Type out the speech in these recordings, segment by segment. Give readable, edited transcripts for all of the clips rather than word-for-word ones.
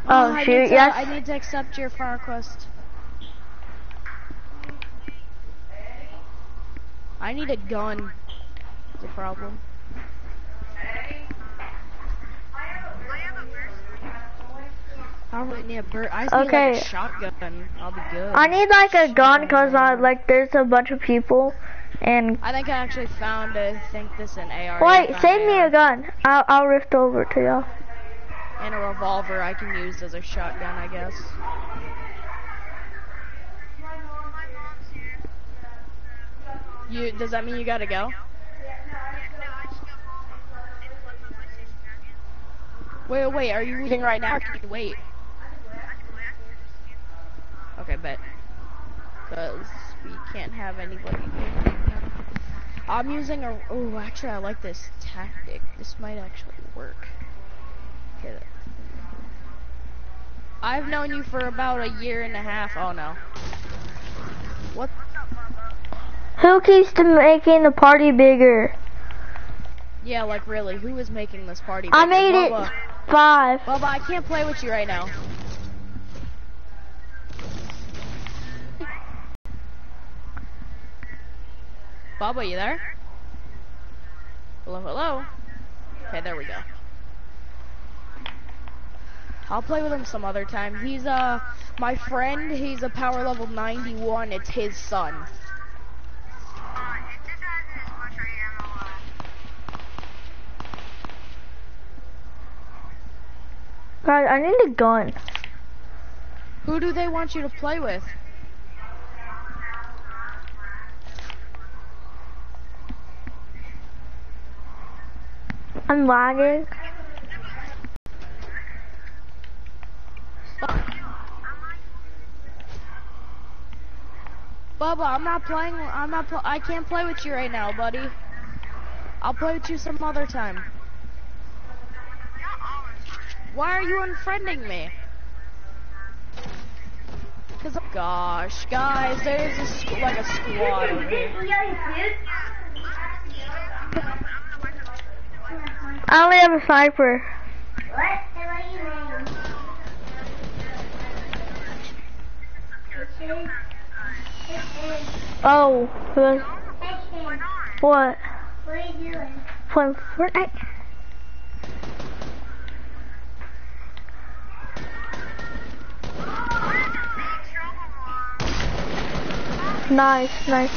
Oh, shoot, yes. I need to accept your fire request. I need a gun. It's a problem. I don't really need a bird. I just need like a shotgun. I'll be good. I need like a gun because there's a bunch of people, and I think I actually found this an AR. Wait, save me a gun. I'll rift over to y'all. And a revolver I can use as a shotgun, I guess. Does that mean you gotta go? Wait, are you reading right now or can you wait? Okay, bet. Because we can't have anybody right now. I'm using oh, actually I like this tactic. This might actually work. Okay. I've known you for about a year and a half. Oh no. What? Who keeps making the party bigger? Yeah, like really, who is making this party bigger? I made Bubba. it 5. Bubba, I can't play with you right now. Bubba, you there? Hello, hello? Okay, there we go. I'll play with him some other time. He's, my friend, he's a power level 91, it's his son. Guys, I need a gun. Who do they want you to play with? I'm lagging. Bubba, I can't play with you right now, buddy. I'll play with you some other time. Why are you unfriending me? Cause gosh, guys, there's like a squad over here. I only have a sniper. What? Oh, what? What are you doing? Playing Fortnite. Nice.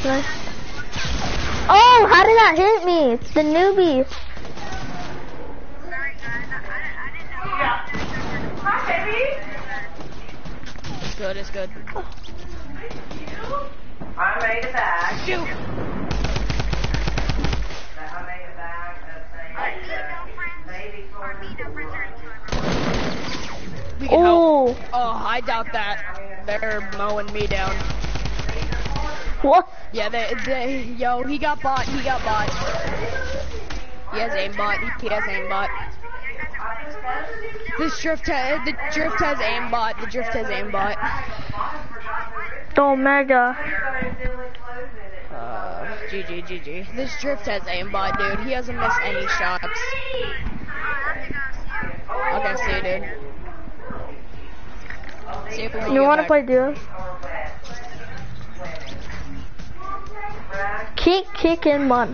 Oh, how did that hit me? It's the newbie. Hi, baby. It's good. I made a bag. Shoot! I made a bag of baby We can Oh, help. Oh, I doubt that. They're mowing me down. what? Yeah, yo, he got bot. He has aimbot. The drift has aimbot. Omega. GG. This drift has aimbot, dude. He hasn't missed any shots. Okay, see you, dude. See if we can You get wanna back. play duo? Kick and mud.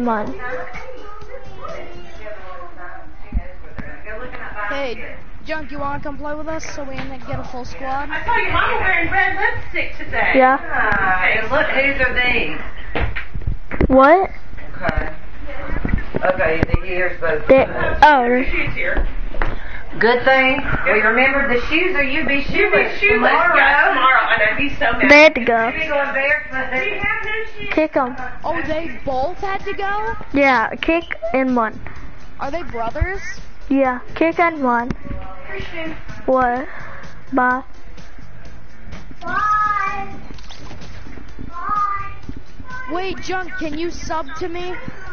Hey, Junk, you wanna come play with us so we can get a full squad? I saw your mama wearing red lipstick today. Yeah. And look, whose are these? What? Okay, here's both. Oh. Shoes here. Good thing. We remember the shoes or you be shoeless tomorrow. Yeah, tomorrow. I know, he's so mad. They had to go. You be going barefoot. Do you have new shoes? Kick them. Oh, they both had to go? Yeah, kick and mud. Are they brothers? Yeah, kick and mud. Christian. What? Bye. Bye. Wait, Junk, can you sub to me?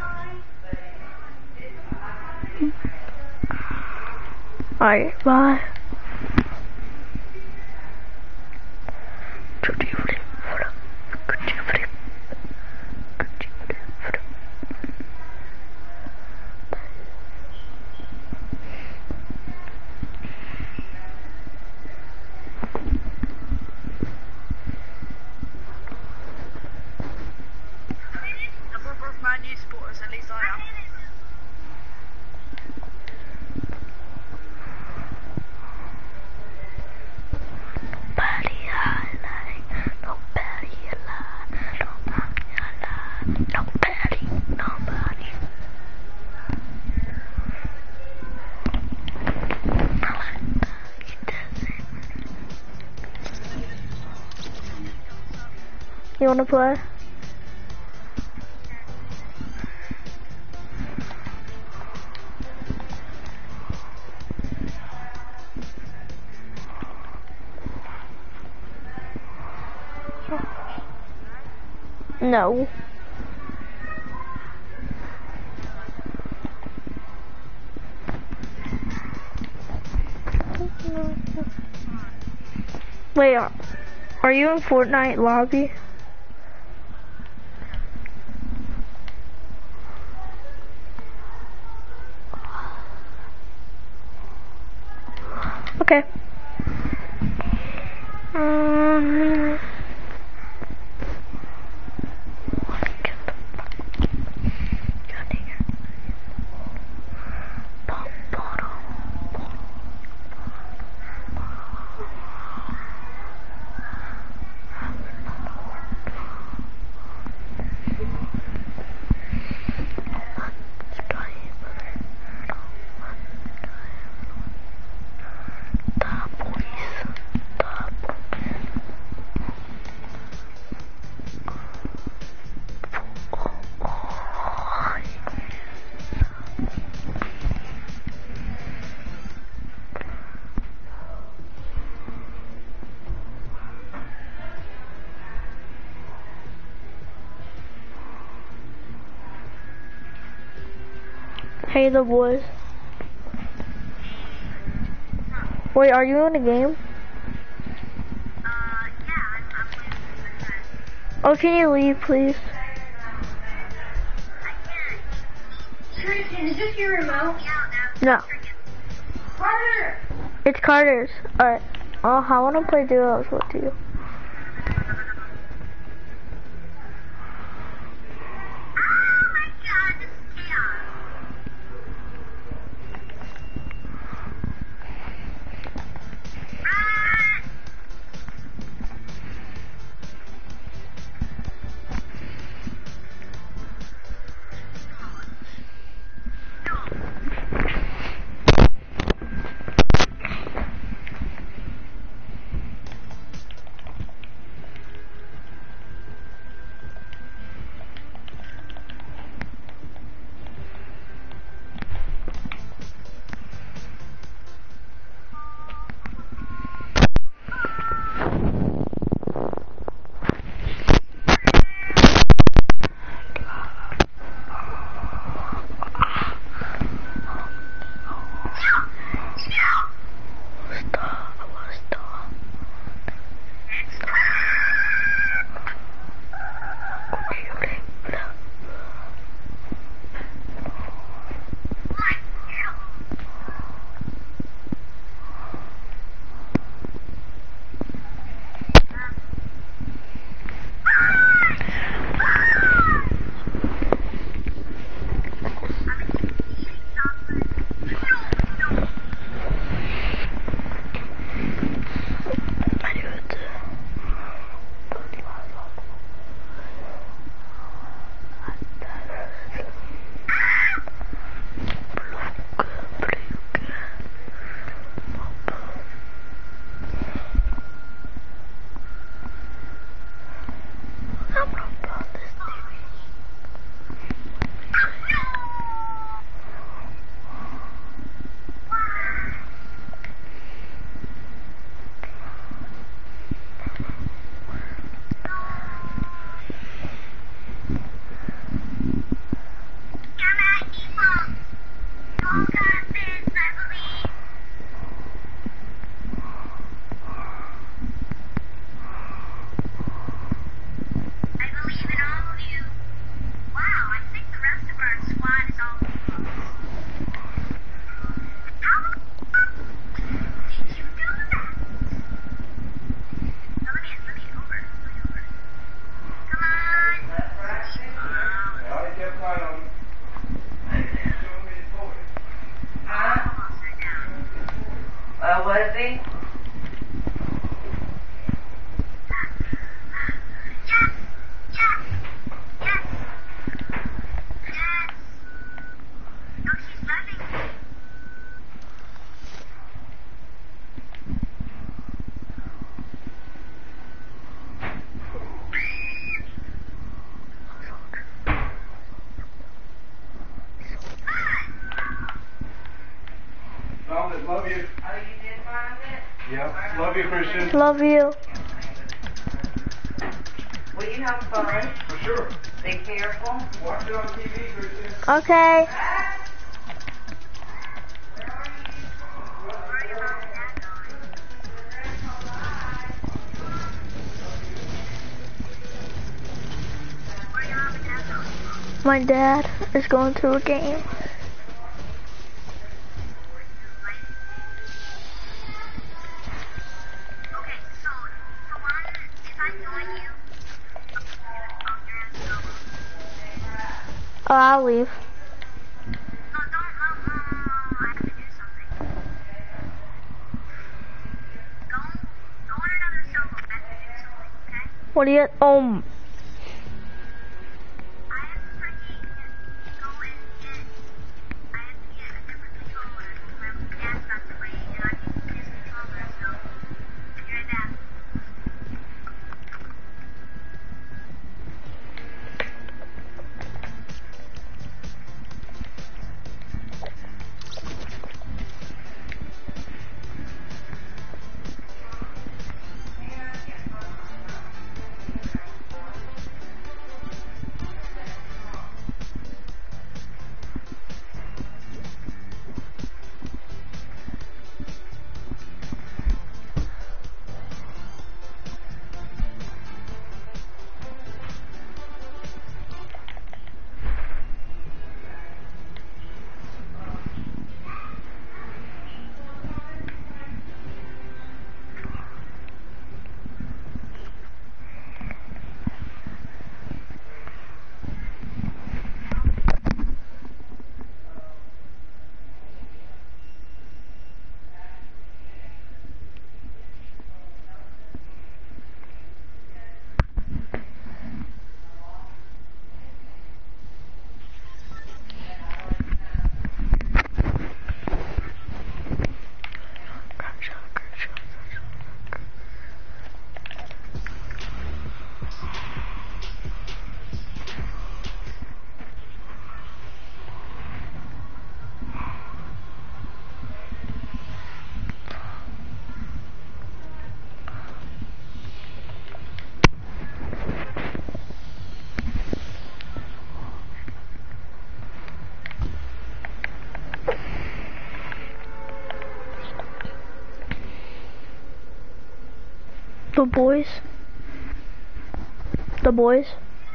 Alright, bye. You wanna play? No. Wait, are you in Fortnite lobby? Okay. Hey, the boys. Wait, are you in a game? Oh, can you leave, please? Tristan, is this your remote? No. Carter! It's Carter's. Alright. Oh, I wanna play duos with you. Yeah. Love you, Christian. Love you. Will you have fun? For sure. Be careful. Watch it on TV, Christian. Okay. My dad is going to a game. Oh, I'll leave. What do you, the boys? The boys?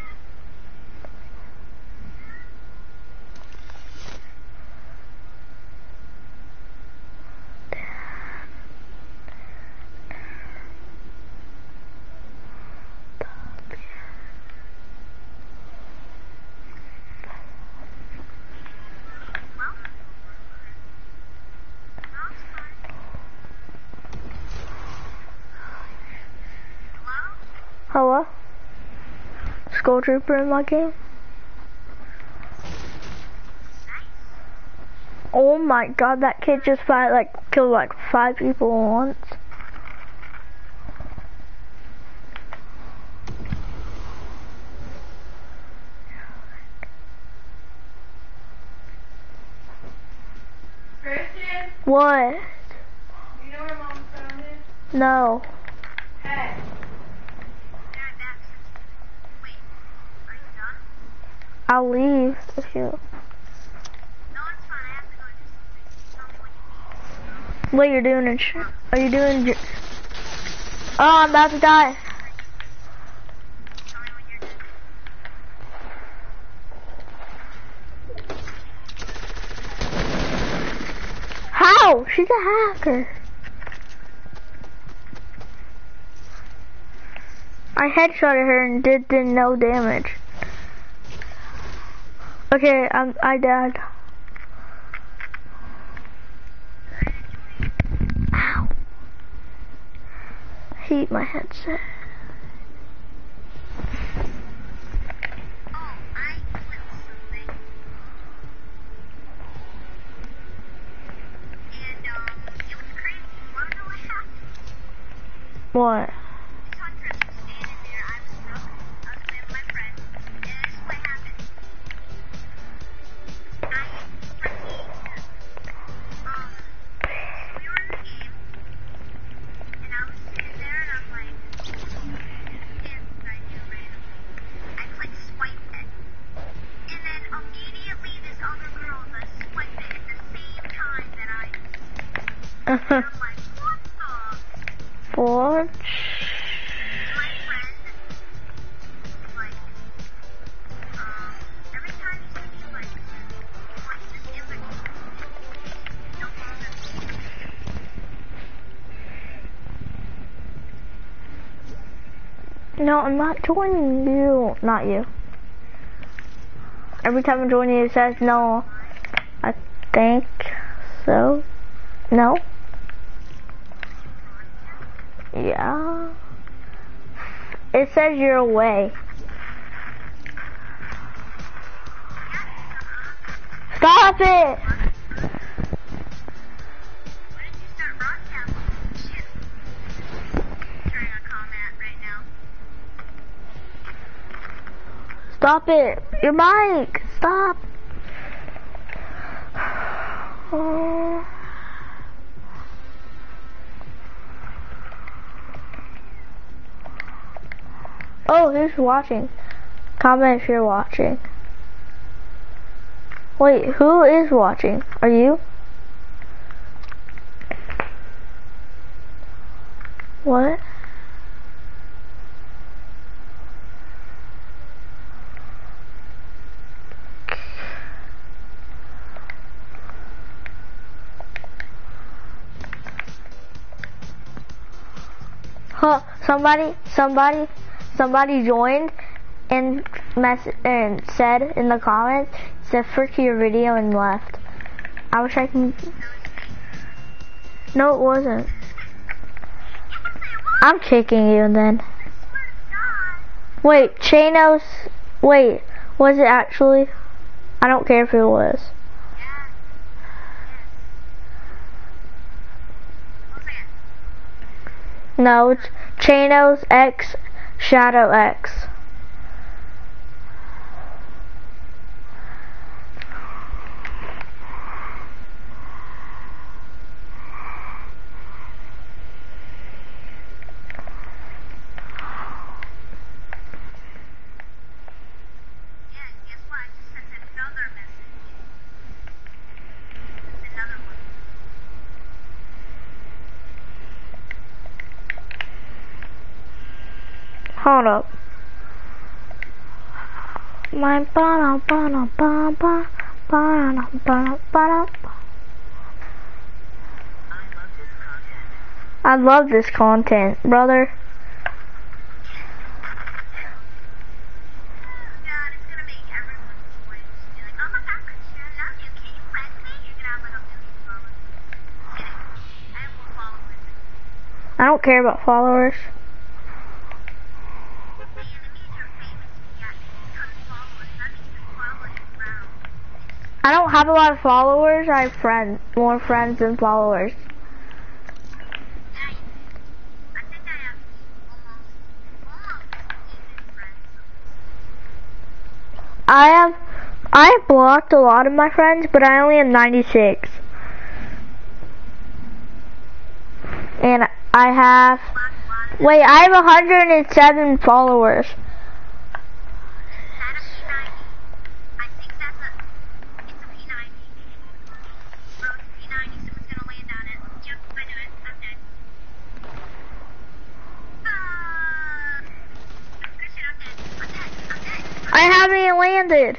Hello? Skull Trooper in my game? Oh my god, that kid just killed like 5 people at once. Christian, What? you know where Mom's phone is? No. Hey. I'll leave if you... What you're doing in are you doing... Oh, I'm about to die. How? She's a hacker. I headshotted her and did no damage. Okay, I died. Ow. I hate my headset. What? Forge. No, I'm not joining you. Not you. Every time I join you, it says no. I think so. No. Yeah. It says you're away. Stop it! Stop it! Your mic! Stop! Oh, who's watching? Comment if you're watching. Wait, who is watching? Are you? What? Huh, somebody joined and said in the comments, said frick your video and left. I wish I can. No, it wasn't. I'm kicking you then. Wait, Chanos, wait, was it actually? I don't care if it was. No, it's Chanos X Shadow X. Hold up. My I love this content, brother. I don't care about followers. I don't have a lot of followers. I have more friends than followers. I have blocked a lot of my friends, but I only have 96. And I have 107 followers. I haven't landed.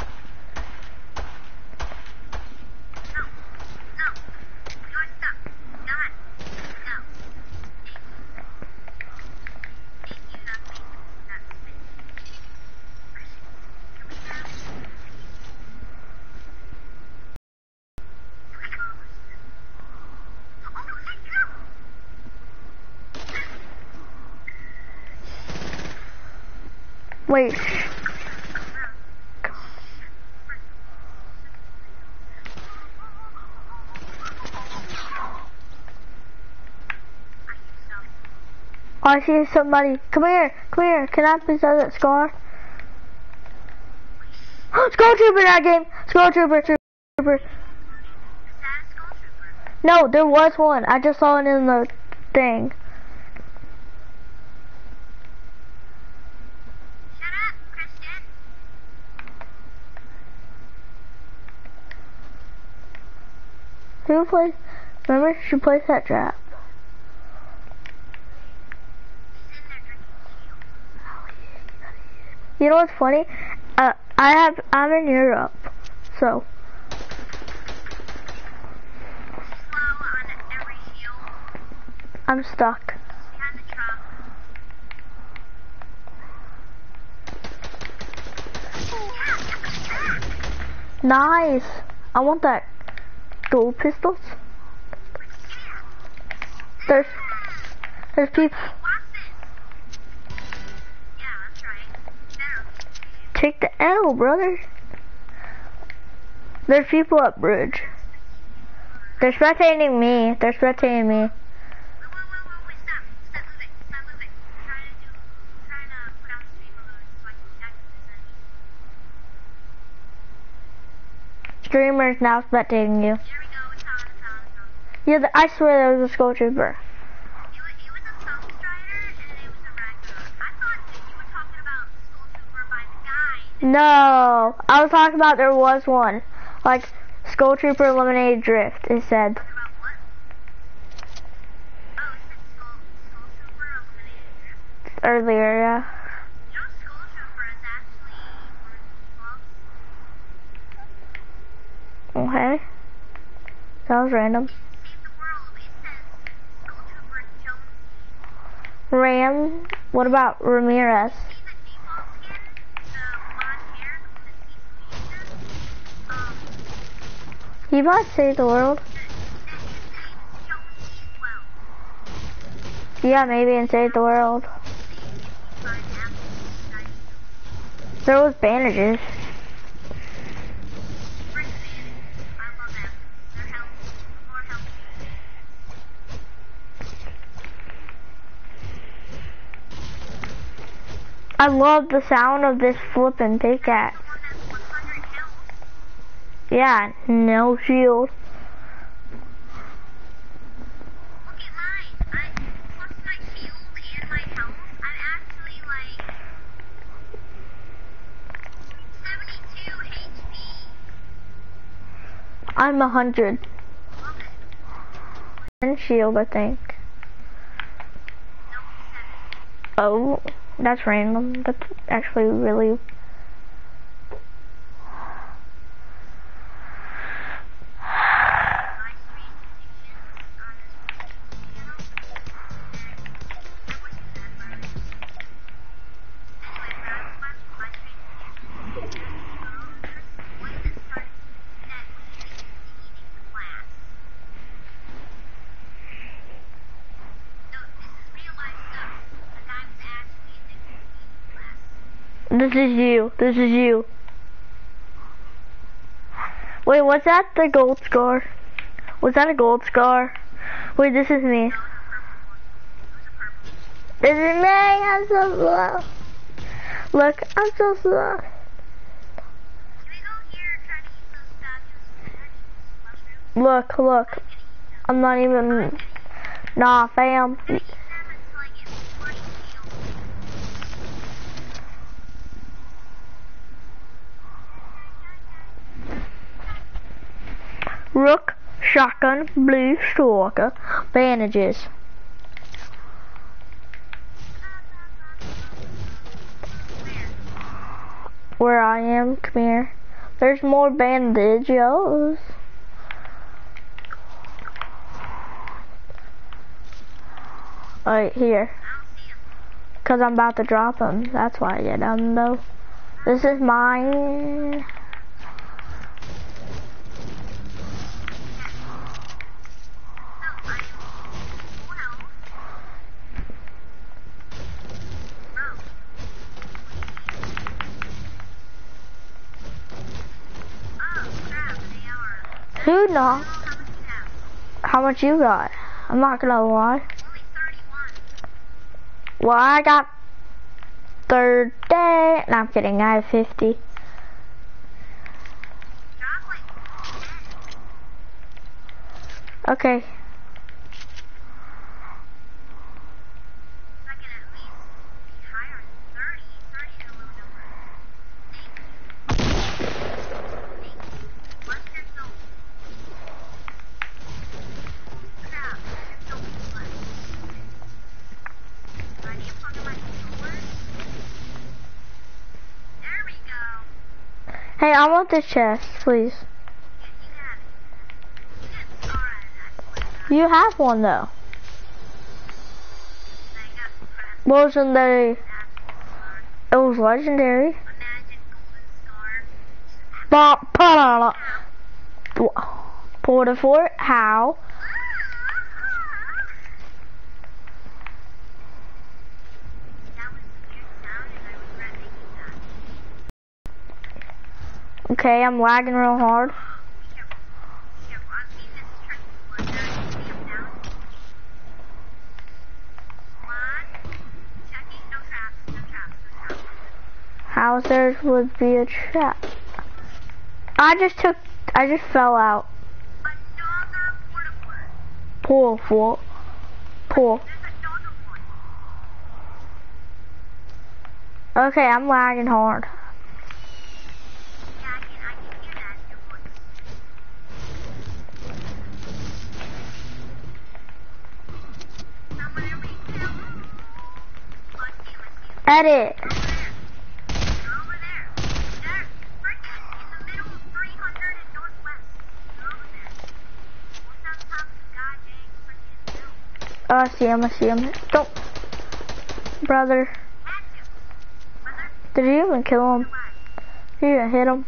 Wait. Oh, I see somebody. Come here, come here. Can I please have that scar? Skull Trooper that game. Skull Trooper. No, there was one. I just saw it in the thing. Shut up, Christian. Who plays? Remember, she placed that trap. You know what's funny? I'm in Europe, so. I'm stuck. Nice. I want that gold pistols. There's people. Take the L, brother. There's people up bridge. They're spectating me. They're spectating me. Streamers now spectating you. Yeah, I swear there was a Skull Trooper. No, I was talking about there was one. Like, Skull Trooper Eliminated Drift, it said. Earlier, yeah. Okay. That was random. Ram? What about Ramirez? He might save the world. Yeah, maybe and save the world. There was bandages. I love the sound of this flipping pickaxe. Yeah, no shield. Look at mine. Plus my shield and my health, I'm actually like 72 HP. I'm 100. Love it. And shield, I think. No, 70. Oh, that's random. That's actually really... This is you. This is you. Wait, was that the gold scar? Was that a gold scar? Wait, this is me. This is me. I'm so slow. Look, I'm so slow. Look, look. I'm not even... Nah, fam. Rook, shotgun, blue, stalker, bandages. Where I am, come here. There's more bandages. Right here. Cause I'm about to drop them. That's why I get them though. This is mine. Who knows? How much you got? I'm not gonna lie. Well, I got 30. No, I'm kidding. I have 50. Okay. Hey, I want this chest, please. You have one though. Wasn't they? It was legendary. Porta Fort, how? Okay, I'm lagging real hard. Houses would be a trap. I just fell out. Pool. Okay, I'm lagging hard. Edit. Oh, I see him. Don't. Brother. Did you even kill him? You didn't hit him?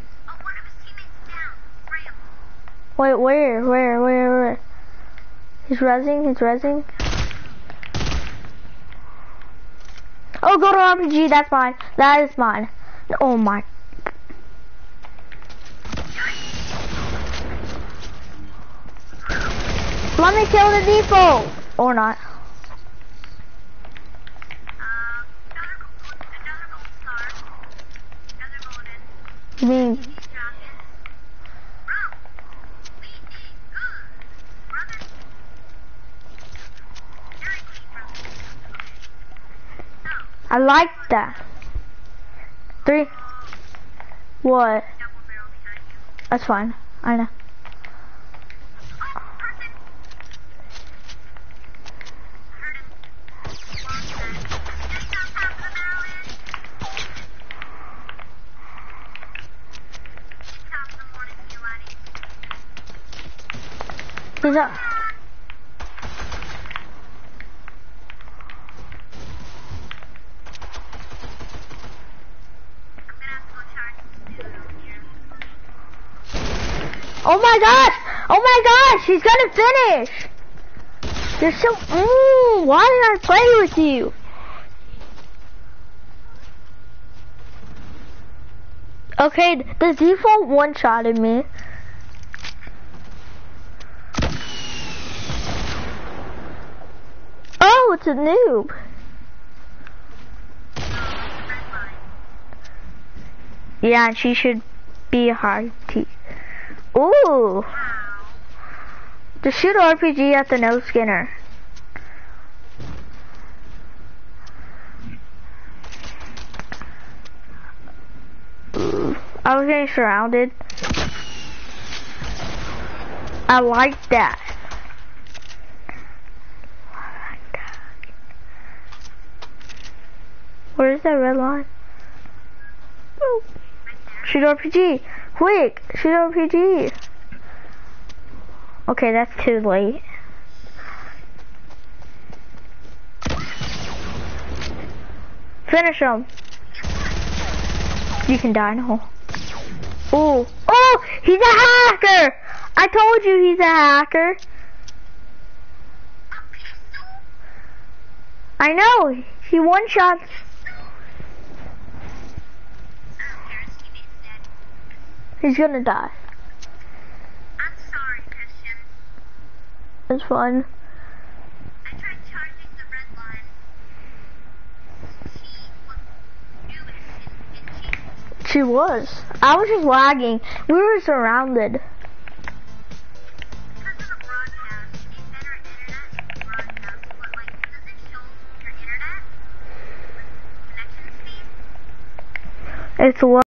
Wait, where? He's rezzing. Oh, go to RPG, that's mine. That is mine. Oh my. Let me kill the depot! Or not. You mean... I like that. 3. What? That's fine. I know. He's up. Oh my gosh, he's gonna finish. You're so, why did I play with you? Okay, the default one-shotted me. Oh, it's a noob. Yeah, and she should be a hard T. Ooh. Just shoot RPG at the no skinner. Ooh. I was getting surrounded. I like that. Where's that red line? Oh. Shoot RPG! Quick! Shoot RPG! Okay, that's too late. Finish him! You can die now. Ooh! Oh! He's a hacker! I told you he's a hacker! I know! He one-shot. He's gonna die. I'm sorry, Christian. It's fun. I tried charging the red line. She was doing it, She was. I was just lagging. We were surrounded. because of the broadcast, you need better internet broadcast, but like, does it show your internet connection speed? It's what?